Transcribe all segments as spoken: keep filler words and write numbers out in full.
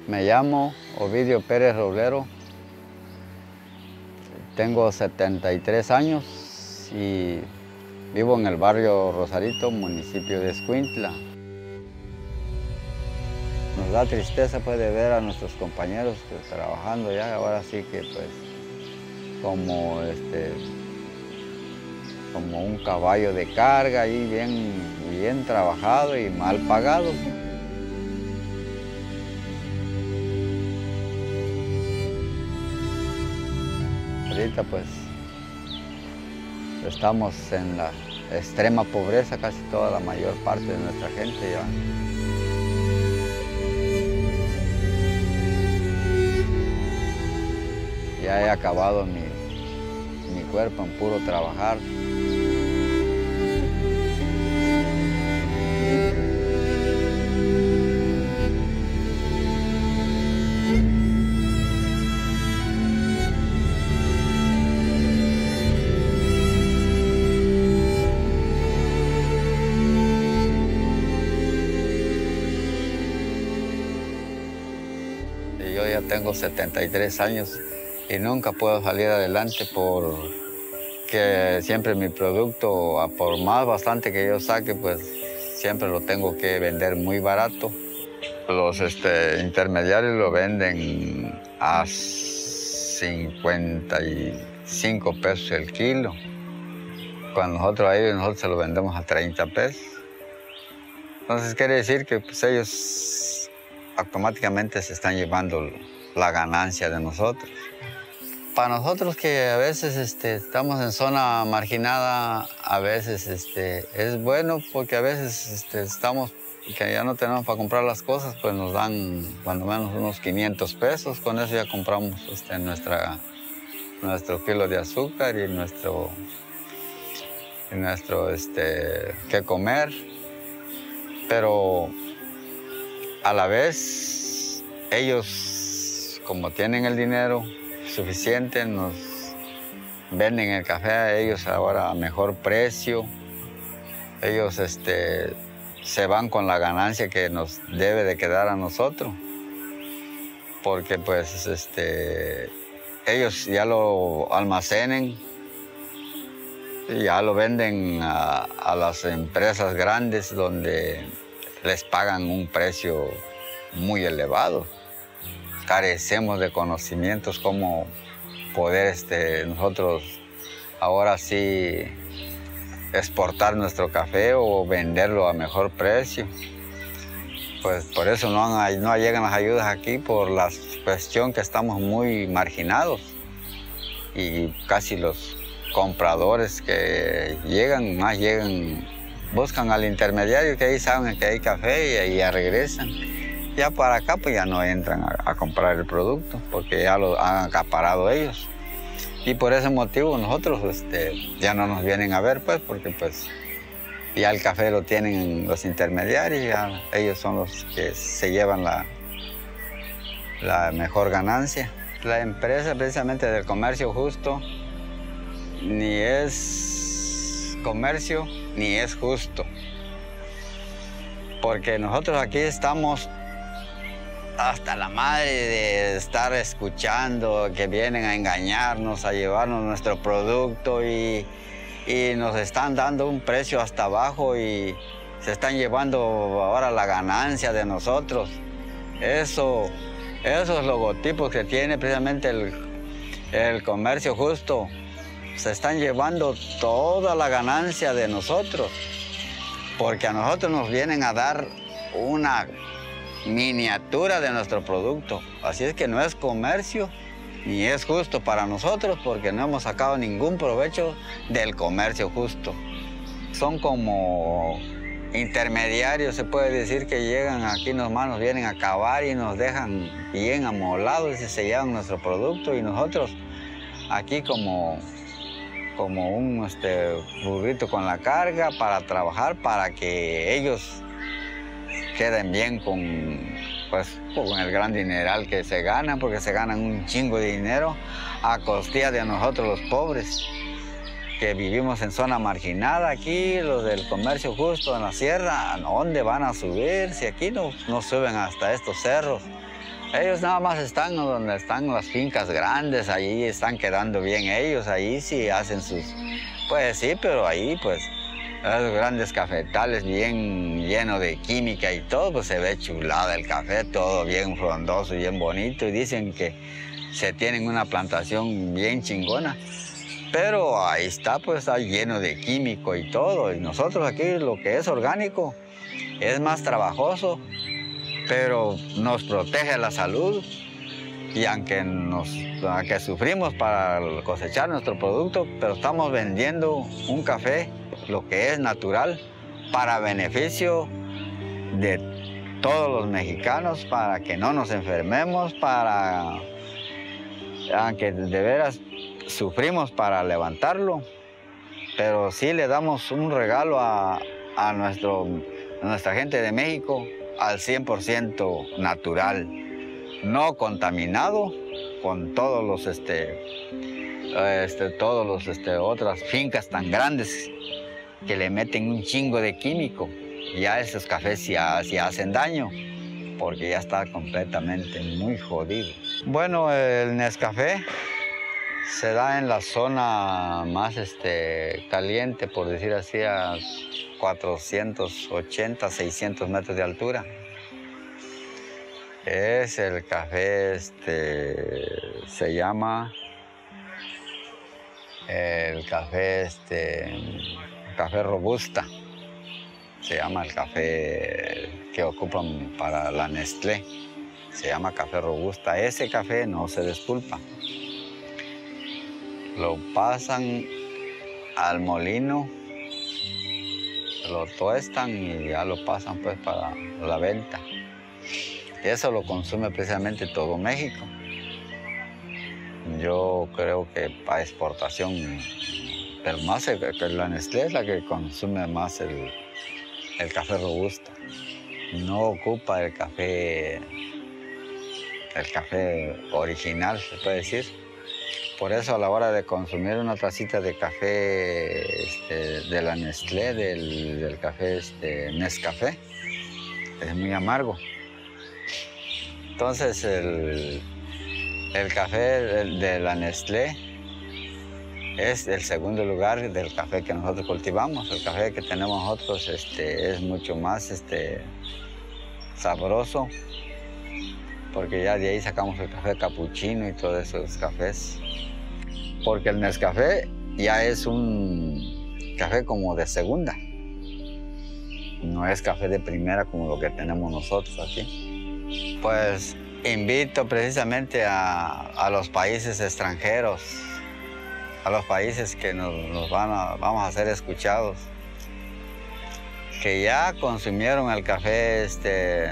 Me llamo Ovidio Pérez Roblero, tengo setenta y tres años y vivo en el barrio Rosarito, municipio de Escuintla. Nos da tristeza pues, de ver a nuestros compañeros pues, trabajando ya, ahora sí que pues como, este, como un caballo de carga, ahí bien, bien trabajado y mal pagado. Ahorita pues estamos en la extrema pobreza, casi toda la mayor parte de nuestra gente ya. Ya he acabado mi, mi cuerpo en puro trabajar. Yo ya tengo setenta y tres años y nunca puedo salir adelante porque siempre mi producto, por más bastante que yo saque, pues siempre lo tengo que vender muy barato. Los este, intermediarios lo venden a cincuenta y cinco pesos el kilo. Cuando nosotros a ellos, nosotros se lo vendemos a treinta pesos. Entonces quiere decir que pues, ellos automáticamente se están llevando la ganancia de nosotros. Para nosotros que a veces este, estamos en zona marginada, a veces este, es bueno porque a veces este, estamos que ya no tenemos para comprar las cosas, pues nos dan cuando menos unos quinientos pesos. Con eso ya compramos este, nuestra, nuestro kilo de azúcar y nuestro, y nuestro este, qué comer. Pero a la vez, ellos, como tienen el dinero suficiente, nos venden el café a ellos ahora a mejor precio. Ellos este, se van con la ganancia que nos debe de quedar a nosotros. Porque pues este, ellos ya lo almacenen y ya lo venden a, a las empresas grandes donde les pagan un precio muy elevado. Carecemos de conocimientos cómo poder este, nosotros ahora sí exportar nuestro café o venderlo a mejor precio. Pues por eso no, han, no llegan las ayudas aquí, por la cuestión que estamos muy marginados y casi los compradores que llegan, más llegan, buscan al intermediario que ahí saben que hay café y ahí ya regresan. Ya para acá pues ya no entran a, a comprar el producto porque ya lo han acaparado ellos. Y por ese motivo nosotros este, ya no nos vienen a ver pues porque pues ya el café lo tienen los intermediarios, ya ellos son los que se llevan la, la mejor ganancia. La empresa precisamente del comercio justo ni es comercio ni es justo, porque nosotros aquí estamos hasta la madre de estar escuchando que vienen a engañarnos, a llevarnos nuestro producto y, y nos están dando un precio hasta abajo y se están llevando ahora la ganancia de nosotros. Eso, esos logotipos que tiene precisamente el, el comercio justo, se están llevando toda la ganancia de nosotros, porque a nosotros nos vienen a dar una miniatura de nuestro producto. Así es que no es comercio ni es justo para nosotros porque no hemos sacado ningún provecho del comercio justo. Son como intermediarios, se puede decir, que llegan aquí nomás, nos vienen a acabar y nos dejan bien amolados y se llevan nuestro producto y nosotros aquí como, como un este, burrito con la carga para trabajar para que ellos queden bien con, pues, con el gran dineral que se ganan, porque se ganan un chingo de dinero a costilla de nosotros los pobres, que vivimos en zona marginada aquí, los del comercio justo en la sierra. ¿A dónde van a subir? Si aquí no, no suben hasta estos cerros, Ellos nada más están donde están las fincas grandes, ahí están quedando bien ellos, ahí sí hacen sus... Pues sí, pero ahí pues los grandes cafetales bien llenos de química y todo, pues se ve chulada el café, todo bien frondoso, bien bonito, y dicen que se tienen una plantación bien chingona. Pero ahí está, pues está lleno de químico y todo, y nosotros aquí lo que es orgánico es más trabajoso, pero nos protege la salud, y aunque, nos, aunque sufrimos para cosechar nuestro producto, pero estamos vendiendo un café, lo que es natural, para beneficio de todos los mexicanos, para que no nos enfermemos, para, aunque de veras sufrimos para levantarlo, pero sí le damos un regalo a, a, nuestro, a nuestra gente de México, al cien por ciento natural, no contaminado con todos los, este, este, todos los, este, otras fincas tan grandes que le meten un chingo de químico. Ya esos cafés ya, ya hacen daño, porque ya está completamente muy jodido. Bueno, el Nescafé se da en la zona más este, caliente, por decir así, a cuatrocientos ochenta, seiscientos metros de altura. Es el café, este, se llama el café, este, café robusta. Se llama el café que ocupan para la Nestlé. Se llama café robusta. Ese café no se despulpa. Lo pasan al molino, lo tuestan y ya lo pasan pues para la venta. Y eso lo consume precisamente todo México. Yo creo que para exportación, pero más el, la Nestlé es la que consume más el, el café robusta. No ocupa el café, el café original, se puede decir. Por eso a la hora de consumir una tacita de café este, de la Nestlé, del, del café este, Nescafé, es muy amargo. Entonces el, el café de, de la Nestlé es el segundo lugar del café que nosotros cultivamos. El café que tenemos nosotros este, es mucho más este, sabroso, porque ya de ahí sacamos el café capuchino y todos esos cafés. Porque el Nescafé ya es un café como de segunda. No es café de primera como lo que tenemos nosotros aquí. Pues invito precisamente a, a los países extranjeros, a los países que nos, nos van a, vamos a ser escuchados, que ya consumieron el café este,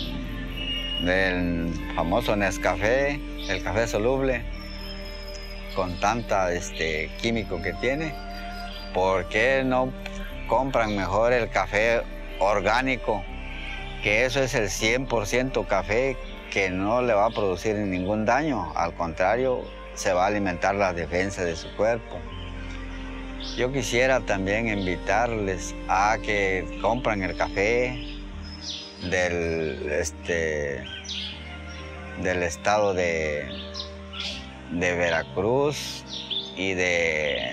del famoso Nescafé, el café soluble, con tanta este, químico que tiene. ¿Por qué no compran mejor el café orgánico? Que eso es el cien por ciento café que no le va a producir ningún daño. Al contrario, se va a alimentar la defensa de su cuerpo. Yo quisiera también invitarles a que compren el café del, este, del estado de, de Veracruz y de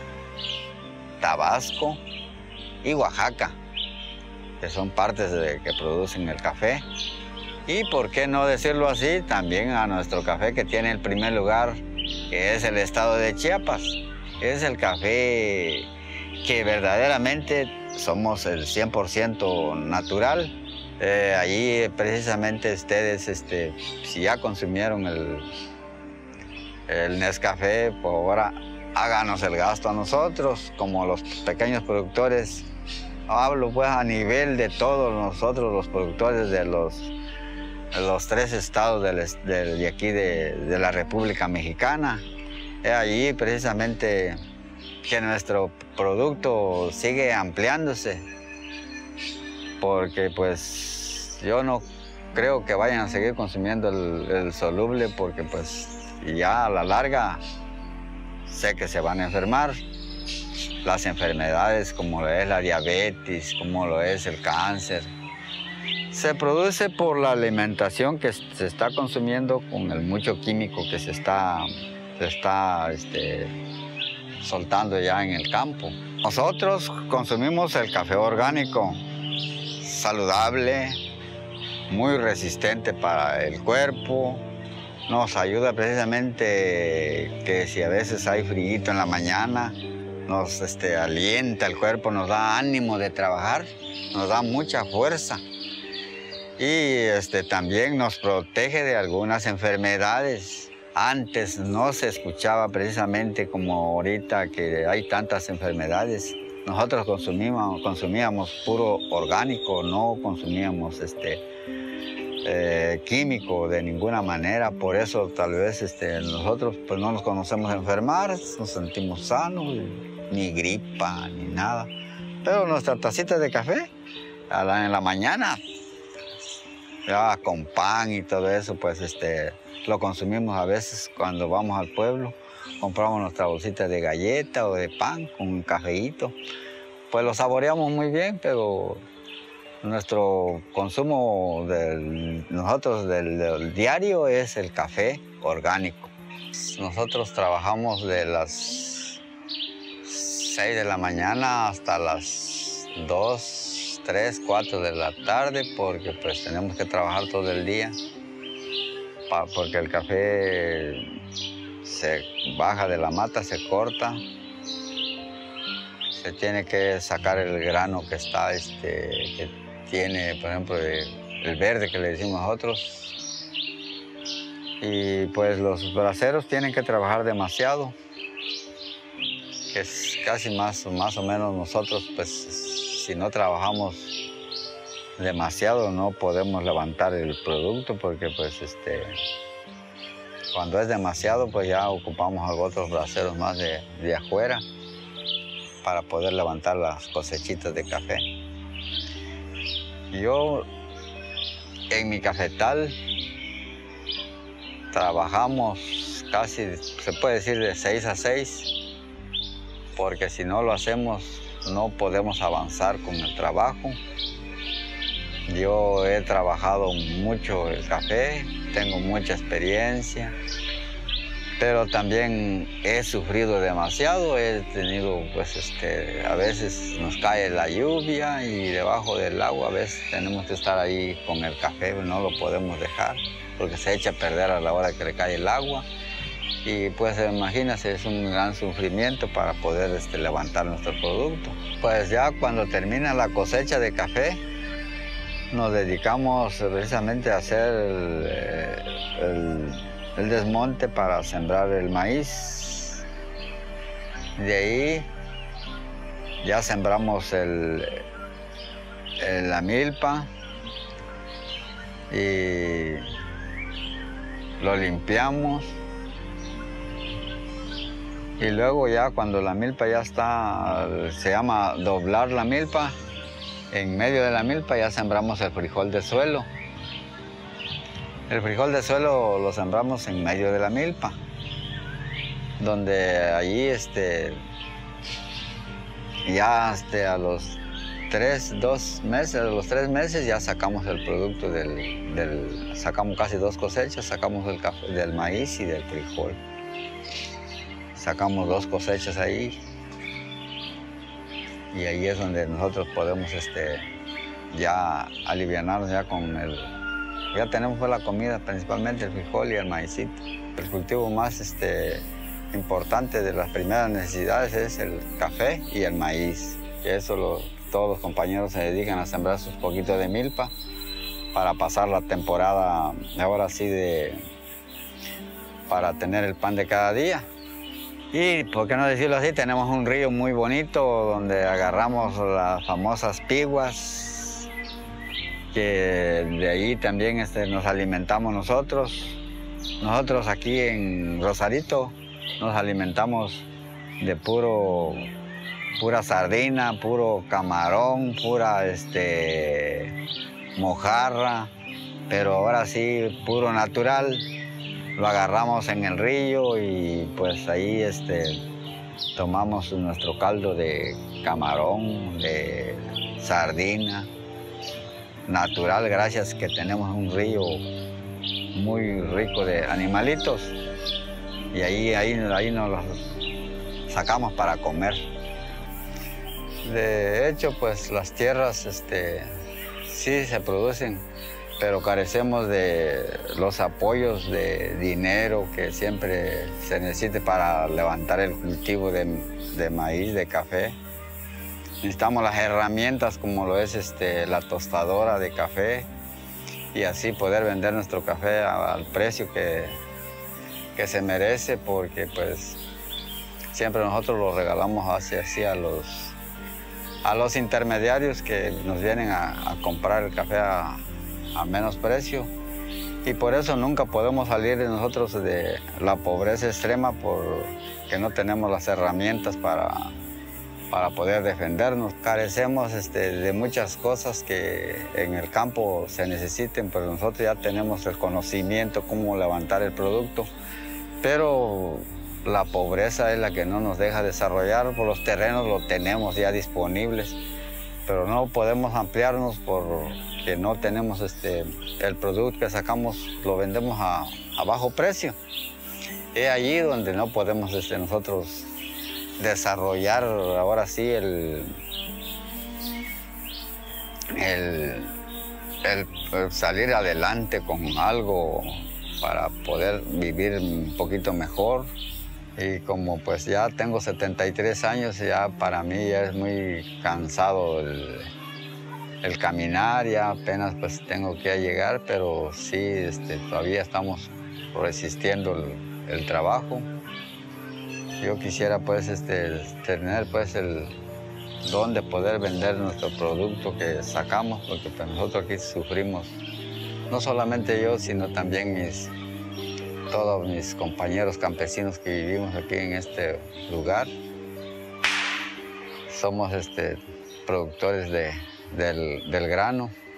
Tabasco y Oaxaca, que son partes de, que producen el café. Y por qué no decirlo así, también a nuestro café que tiene el primer lugar, que es el estado de Chiapas. Es el café que verdaderamente somos el cien por ciento natural. Eh, allí precisamente ustedes, este, si ya consumieron el, el Nescafé, pues ahora háganos el gasto a nosotros, como los pequeños productores. Hablo pues a nivel de todos nosotros, los productores de los, de los tres estados del, de, de aquí de, de la República Mexicana. Es allí precisamente que nuestro producto sigue ampliándose, porque pues yo no creo que vayan a seguir consumiendo el, el soluble, porque pues ya a la larga sé que se van a enfermar. Las enfermedades como lo es la diabetes, como lo es el cáncer, Se produce por la alimentación que se está consumiendo con el mucho químico que se está, se está este, soltando ya en el campo. Nosotros consumimos el café orgánico, saludable, muy resistente para el cuerpo. Nos ayuda precisamente que si a veces hay frío en la mañana, nos este, alienta el cuerpo, nos da ánimo de trabajar, nos da mucha fuerza. Y este, también nos protege de algunas enfermedades. Antes no se escuchaba precisamente como ahorita que hay tantas enfermedades. Nosotros consumíamos, consumíamos puro orgánico, no consumíamos este, eh, químico de ninguna manera. Por eso tal vez este, nosotros pues, no nos conocemos enfermar, nos sentimos sanos, ni gripa, ni nada. Pero nuestra tacita de café a la, en la mañana, ya con pan y todo eso, pues este, lo consumimos a veces cuando vamos al pueblo. Compramos nuestra bolsita de galleta o de pan con un cafeíto. Pues lo saboreamos muy bien, pero nuestro consumo del, nosotros del, del diario es el café orgánico. Nosotros trabajamos de las seis de la mañana hasta las dos, tres, cuatro de la tarde, porque pues tenemos que trabajar todo el día, pa, porque el café se baja de la mata, se corta, se tiene que sacar el grano que está, este, que tiene, por ejemplo, el, el verde que le decimos nosotros, y pues los braceros tienen que trabajar demasiado, que es casi más, más o menos nosotros, pues, si no trabajamos demasiado no podemos levantar el producto porque pues este, cuando es demasiado pues ya ocupamos otros braceros más de, de afuera para poder levantar las cosechitas de café. Yo en mi cafetal trabajamos casi, se puede decir de seis a seis, porque si no lo hacemos no podemos avanzar con el trabajo. Yo he trabajado mucho el café, tengo mucha experiencia, pero también he sufrido demasiado. He tenido, pues, este, a veces nos cae la lluvia y debajo del agua a veces tenemos que estar ahí con el café, no lo podemos dejar porque se echa a perder a la hora que le cae el agua. Y pues imagínense, es un gran sufrimiento para poder este, levantar nuestro producto. Pues ya cuando termina la cosecha de café, nos dedicamos precisamente a hacer el, el, el desmonte para sembrar el maíz. De ahí ya sembramos el, el, la milpa y lo limpiamos. Y luego ya cuando la milpa ya está, se llama doblar la milpa, en medio de la milpa ya sembramos el frijol de suelo. El frijol de suelo lo sembramos en medio de la milpa, donde allí este, ya este, a los tres, dos meses, a los tres meses ya sacamos el producto del, del sacamos casi dos cosechas, sacamos el café, del maíz y del frijol. Sacamos dos cosechas ahí y ahí es donde nosotros podemos este, ya aliviarnos ya con el... Ya tenemos pues, la comida, principalmente el frijol y el maicito. El cultivo más este, importante de las primeras necesidades es el café y el maíz. Y eso lo, todos los compañeros se dedican a sembrar sus poquitos de milpa para pasar la temporada, ahora sí, de, para tener el pan de cada día. Y, por qué no decirlo así, tenemos un río muy bonito donde agarramos las famosas piguas, que de ahí también este, nos alimentamos nosotros. Nosotros aquí en Rosarito nos alimentamos de puro, pura sardina, puro camarón, pura este, mojarra, pero ahora sí, puro natural. Lo agarramos en el río y pues ahí este, tomamos nuestro caldo de camarón, de sardina natural, gracias que tenemos un río muy rico de animalitos y ahí, ahí, ahí nos los sacamos para comer. De hecho, pues las tierras este, sí se producen, pero carecemos de los apoyos de dinero que siempre se necesite para levantar el cultivo de, de maíz, de café. Necesitamos las herramientas como lo es este, la tostadora de café y así poder vender nuestro café a, al precio que, que se merece, porque pues siempre nosotros lo regalamos hacia, hacia los, a los intermediarios que nos vienen a, a comprar el café a, a menos precio. Y por eso nunca podemos salir de nosotros de la pobreza extrema, porque no tenemos las herramientas para, para poder defendernos. Carecemos este, de muchas cosas que en el campo se necesiten, pero nosotros ya tenemos el conocimiento cómo levantar el producto, pero la pobreza es la que no nos deja desarrollar. Por los terrenos lo tenemos ya disponibles, pero no podemos ampliarnos porque no tenemos este, el producto que sacamos, lo vendemos a, a bajo precio. Es allí donde no podemos este, nosotros desarrollar ahora sí el, el, el, el salir adelante con algo para poder vivir un poquito mejor. Y como pues ya tengo setenta y tres años, ya para mí ya es muy cansado el, el caminar, ya apenas pues tengo que llegar, pero sí este, todavía estamos resistiendo el, el trabajo. Yo quisiera pues este, tener pues el don de poder vender nuestro producto que sacamos, porque pues nosotros aquí sufrimos, no solamente yo, sino también mis todos mis compañeros campesinos que vivimos aquí en este lugar. Somos este, productores de, del, del grano.